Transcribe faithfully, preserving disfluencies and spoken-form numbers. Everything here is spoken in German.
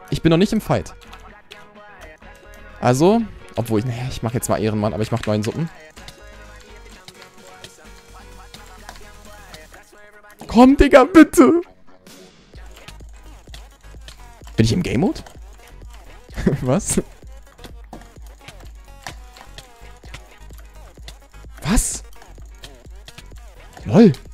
Ich bin noch nicht im Fight. Also, obwohl ich... Naja, ich mache jetzt mal Ehrenmann, aber ich mache neun Suppen. Komm, Digga, bitte! Bin ich im Game-Mode? Was? Was? Lol.